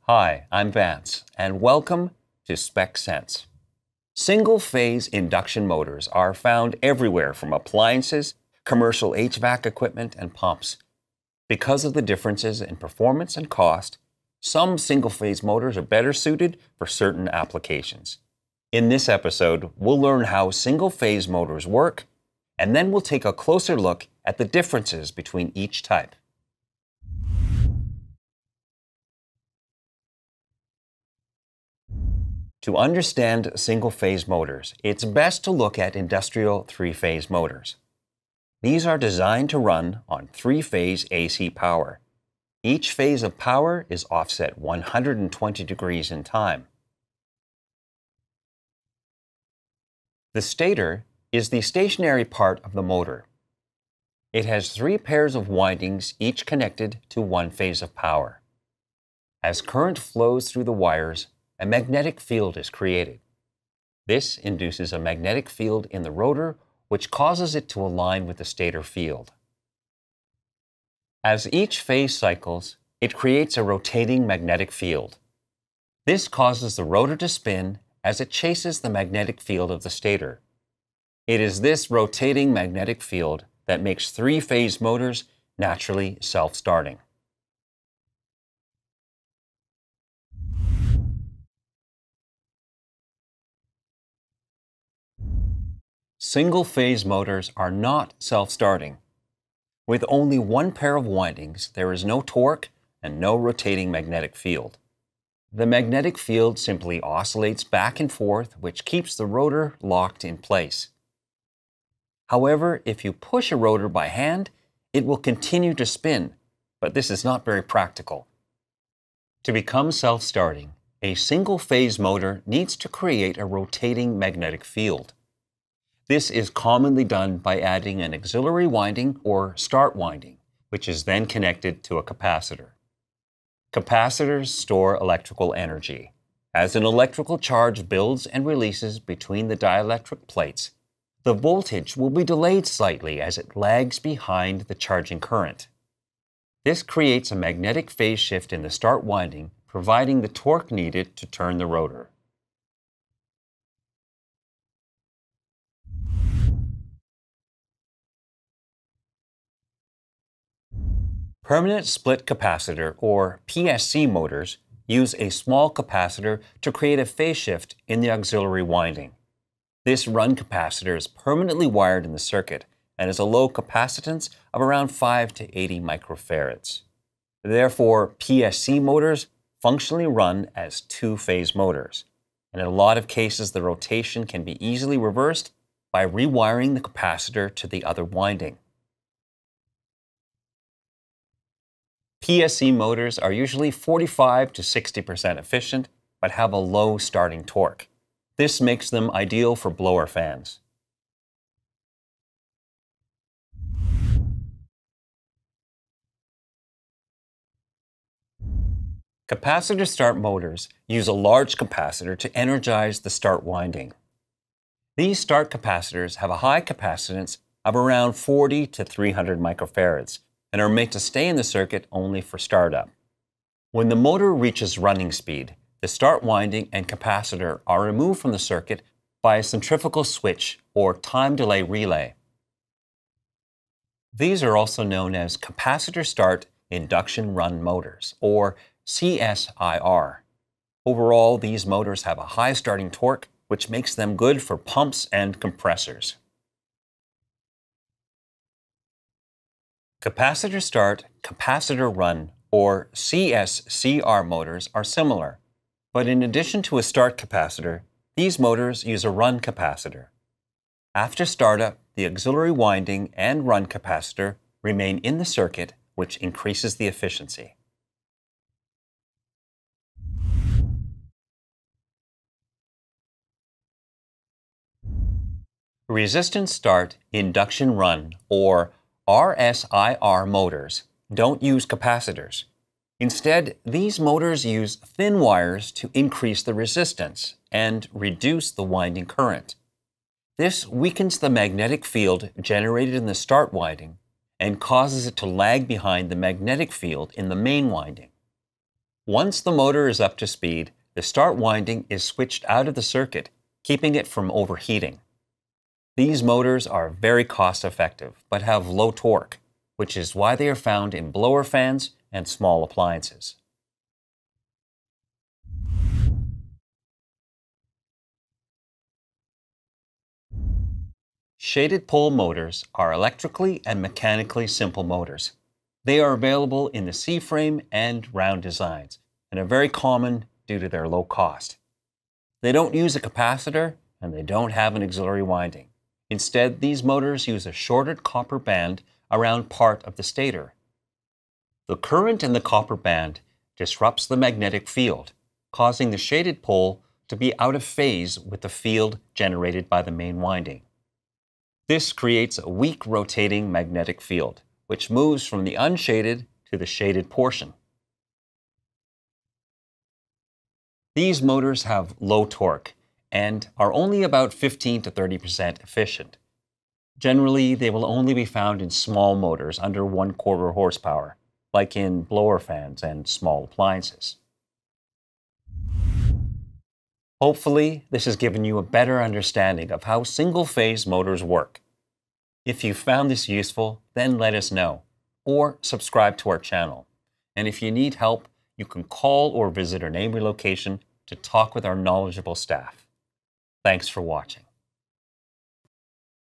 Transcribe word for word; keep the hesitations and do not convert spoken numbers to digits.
Hi, I'm Vance, and welcome to Spec Sense. Single-phase induction motors are found everywhere from appliances, commercial H V A C equipment, and pumps. Because of the differences in performance and cost, some single-phase motors are better suited for certain applications. In this episode, we'll learn how single-phase motors work, and then we'll take a closer look at the differences between each type. To understand single-phase motors, it's best to look at industrial three-phase motors. These are designed to run on three-phase A C power. Each phase of power is offset one hundred twenty degrees in time. The stator is the stationary part of the motor. It has three pairs of windings, each connected to one phase of power. As current flows through the wires, a magnetic field is created. This induces a magnetic field in the rotor, which causes it to align with the stator field. As each phase cycles, it creates a rotating magnetic field. This causes the rotor to spin as it chases the magnetic field of the stator. It is this rotating magnetic field that makes three-phase motors naturally self-starting. Single-phase motors are not self-starting. With only one pair of windings, there is no torque and no rotating magnetic field. The magnetic field simply oscillates back and forth, which keeps the rotor locked in place. However, if you push a rotor by hand, it will continue to spin, but this is not very practical. To become self-starting, a single-phase motor needs to create a rotating magnetic field. This is commonly done by adding an auxiliary winding or start winding, which is then connected to a capacitor. Capacitors store electrical energy. As an electrical charge builds and releases between the dielectric plates, the voltage will be delayed slightly as it lags behind the charging current. This creates a magnetic phase shift in the start winding, providing the torque needed to turn the rotor. Permanent Split Capacitor, or P S C motors, use a small capacitor to create a phase shift in the auxiliary winding. This run capacitor is permanently wired in the circuit and has a low capacitance of around five to eighty microfarads. Therefore, P S C motors functionally run as two-phase motors, and in a lot of cases the rotation can be easily reversed by rewiring the capacitor to the other winding. P S C motors are usually forty-five to sixty percent efficient, but have a low starting torque. This makes them ideal for blower fans. Capacitor start motors use a large capacitor to energize the start winding. These start capacitors have a high capacitance of around forty to three hundred microfarads, and are made to stay in the circuit only for startup. When the motor reaches running speed, the start winding and capacitor are removed from the circuit by a centrifugal switch or time delay relay. These are also known as Capacitor Start induction run motors, or C S I R. Overall, these motors have a high starting torque, which makes them good for pumps and compressors. Capacitor Start, Capacitor Run, or C S C R motors are similar, but in addition to a start capacitor, these motors use a run capacitor. After startup, the auxiliary winding and run capacitor remain in the circuit, which increases the efficiency. Resistance Start, Induction Run, or R S I R motors don't use capacitors. Instead, these motors use thin wires to increase the resistance and reduce the winding current. This weakens the magnetic field generated in the start winding and causes it to lag behind the magnetic field in the main winding. Once the motor is up to speed, the start winding is switched out of the circuit, keeping it from overheating. These motors are very cost-effective, but have low torque, which is why they are found in blower fans and small appliances. Shaded pole motors are electrically and mechanically simple motors. They are available in the C-frame and round designs, and are very common due to their low cost. They don't use a capacitor, and they don't have an auxiliary winding. Instead, these motors use a shorted copper band around part of the stator. The current in the copper band disrupts the magnetic field, causing the shaded pole to be out of phase with the field generated by the main winding. This creates a weak rotating magnetic field, which moves from the unshaded to the shaded portion. These motors have low torque and are only about fifteen to thirty percent efficient. Generally, they will only be found in small motors under one quarter horsepower, like in blower fans and small appliances. Hopefully, this has given you a better understanding of how single-phase motors work. If you found this useful, then let us know, or subscribe to our channel. And if you need help, you can call or visit our AMRE location to talk with our knowledgeable staff. Thanks for watching.